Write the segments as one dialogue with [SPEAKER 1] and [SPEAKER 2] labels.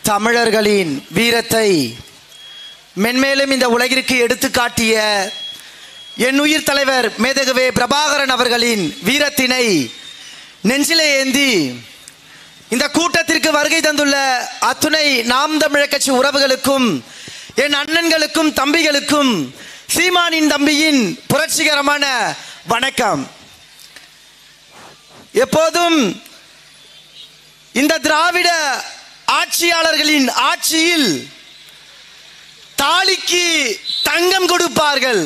[SPEAKER 1] தமிழர்களின் வீரத்தை மென்மேலும் இந்த உலகிற்கு எடுத்துக்காட்டிய என் உயிர் தலைவர் மேதகவே பிரபாகரன் அவர்களின் வீரத்தினை நெஞ்சிலே ஏந்தி இந்த கூட்டத்திற்கு வருகை தந்துள்ள அத்துணை நாம் தமிழர் கட்சி உறவுகளுக்கும் என் அண்ணன்களுக்கும் தம்பிகளுக்கும் சீமானின் தம்பியின் புரட்சிகரமான வணக்கம். எப்போதும் இந்த திராவிட ஆட்சியாளர்களின் ஆட்சியில் தாலிக்கு தங்கம் கொடுப்பார்கள்.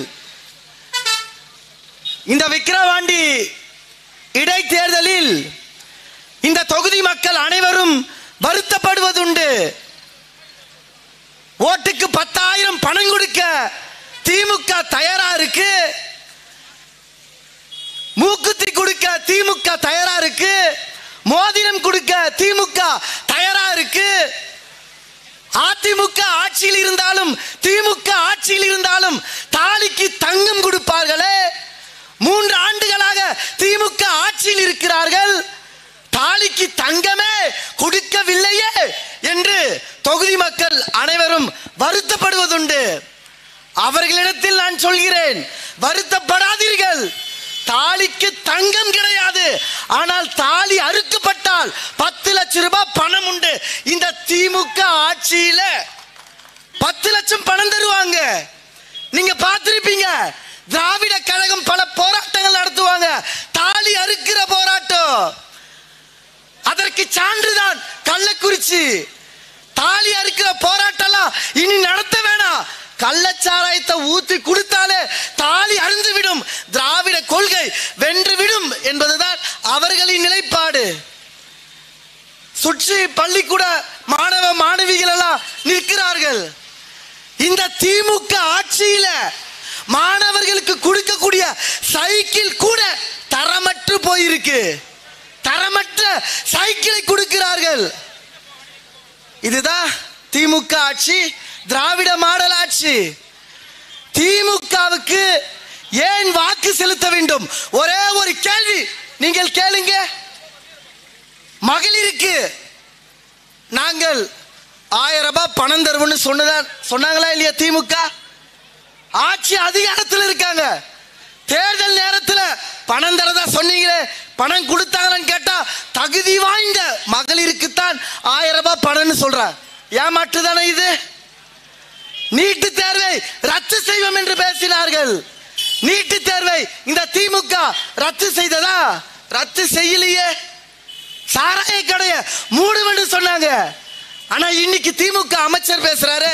[SPEAKER 1] இந்த விக்கிரவாண்டி இடைத்தேர்தலில் இந்த தொகுதி மக்கள் அனைவரும் வருத்தப்படுவதுண்டு. ஓட்டுக்கு 10,000 பணம் கொடுக்க திமுக தயாரா இருக்கு, மூக்குத்தி கொடுக்க திமுக தயாரா இருக்கு, மோதிரம் கொடுக்க திமுக தயாரா இருக்கு. அதிமுக ஆட்சியில் இருந்தாலும் திமுக ஆட்சியில் இருந்தாலும் தாலிக்கு தங்கம் கொடுப்பார்களே. 3 ஆண்டுகளாக திமுக ஆட்சியில் இருக்கிறார்கள், தாலிக்கு தங்கமே கொடுக்கவில்லையே என்று தொகுதி மக்கள் அனைவரும் வருத்தப்படுவதுண்டு. அவர்களிடத்தில் நான் சொல்கிறேன், வருத்தப்படாதீர்கள். தாலிக்கு தங்கம் கிடையாது, ஆனால் தாலி அறுக்கப்பட்டால் 10 லட்சம் ரூபாய் பணம் உண்டு. இந்த திமுக ஆட்சியில 10 லட்சம் பணம் தருவாங்க. நீங்க பார்த்திருப்பீங்க, திராவிட கழகம் பல போராட்டங்கள் நடத்துவாங்க, தாலி அறுக்கிற போராட்டம். அதற்கு சான்றுதான் கள்ளக்குறிச்சி. தாலி அறுக்கிற போராட்டம் இனி நடத்த வேணாம், கள்ளச்சாராயத்தை ஊத்தி கொடுத்தாலே தாலி அறுந்துவிடும், திராவிட கொள்கை வென்றுவிடும் என்பதுதான் அவர்களின் நிலைப்பாடு. சுற்றி பள்ளிக்கூட மாணவ மாணவிகள் எல்லாம் நிற்கிறார்கள். இந்த திமுக ஆட்சியில மாணவர்களுக்கு கொடுக்கக்கூடிய சைக்கிள் கூட தரமற்று போயிருக்கு. தரமற்ற சைக்கிளை கொடுக்கிறார்கள். இதுதான் திமுக ஆட்சி, திராவிட மாடல் ஆட்சி. திமுகவுக்கு ஏன் வாக்கு செலுத்த வேண்டும்? ஒரே ஒரு கேள்வி நீங்கள் கேளுங்க. மகளிருக்கு நாங்கள் 1000 ரூபாய் பணம் தருவோம்னு சொன்னாங்களா இல்லையா? திமுக ஆட்சி அதிகாரத்தில் இருக்காங்க. தேர்தல் நேரத்தில் பணம் தரதா சொன்னீங்களே, பணம் கொடுத்தாங்கன்னு கேட்டா தகுதி வாய்ந்த மகளிருக்கு தான் 1000 ரூபாய் பணம்னு சொல்றாங்க. ஏமாற்றுதானே இது? நீட்டு தேர்வை ரத்து செய்வோம் என்று பேசினார்கள். நீட்டு தேர்வை இந்த திமுக ரத்து செய்ததா? ரத்து செய்யலையே. சாராய கடைய மூடும் என்று சொன்னாங்க. ஆனா இன்னைக்கு திமுக அமைச்சர் பேசுறாரு,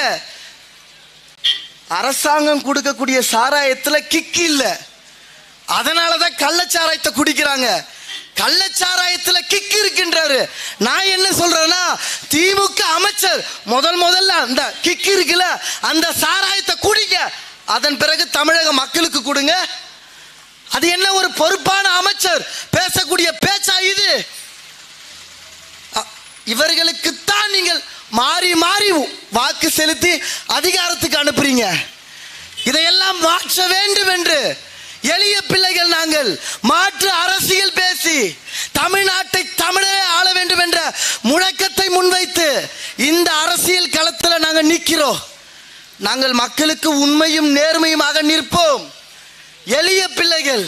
[SPEAKER 1] அரசாங்கம் கொடுக்கக்கூடிய சாராயத்துல கிக் இல்ல, அதனாலதான் கள்ளச்சாராயத்தை குடிக்கிறாங்க. கள்ளச்சாராயத்துல கிக் இருக்கின்றாரு. நான் என்ன சொல்றேன்னா, திமுக அமைச்சர் முதல்ல அந்த கிக் இருக்குல்ல, அந்த சாராயத்தை குடிக்க, அதன் பிறகு தமிழக மக்களுக்கு கொடுங்க. அது என்ன ஒரு பொறுப்பான அமைச்சர் பேசக்கூடிய பேச்சா இது? இவர்களுக்குத்தான் நீங்கள் மாறி மாறி வாக்கு செலுத்தி அதிகாரத்துக்கு அனுப்புறீங்க. இதையெல்லாம் மாற்ற வேண்டும் என்று எளிய பிள்ளைகள் நாங்கள் மாற்று அரசியல் பேசி தமிழ்நாட்டை தமிழே ஆள வேண்டும் என்ற முழக்கத்தை முன்வைத்து இந்த அரசியல் களத்தில் நாங்கள் நிற்கிறோம். நாங்கள் மக்களுக்கு உண்மையும் நேர்மையுமாக நிற்போம். எளிய பிள்ளைகள்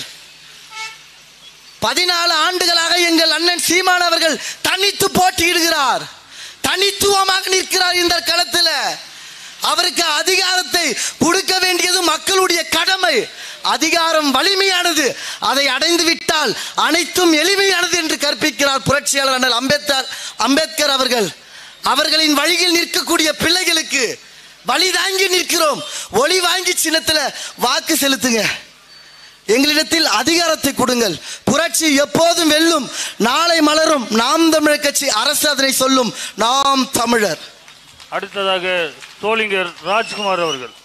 [SPEAKER 1] 14 ஆண்டுகளாக எங்கள் அண்ணன் சீமான் அவர்கள் தனித்து போட்டியிடுகிறார், தனித்துவமாக நிற்கிறார் இந்த களத்தில். அவருக்கு அதிகாரத்தை கொடுக்க வேண்டியது மக்களுடைய கடமை. அதிகாரம் வலிமையானது, அதை அடைந்து விட்டால் அனைத்தும் எளிமையானது என்று கற்பிக்கிறார் புரட்சியாளர் அண்ணல் அம்பேத்கர் அவர்கள். அவர்களின் வழியில் நிற்கக்கூடிய பிள்ளைகளுக்கு வழி தாங்கி நிற்கிறோம். ஒளி வாங்கி சின்னத்தில் வாக்கு செலுத்துங்க, எங்களிடத்தில் அதிகாரத்தை கொடுங்கள். புரட்சி எப்போதும் வெல்லும், நாளை மலரும். நாம் தமிழர் கட்சி அரசு அதனை சொல்லும். நாம் தமிழர்.
[SPEAKER 2] அடுத்ததாக தோழிங்கர் ராஜ்குமார் அவர்கள்.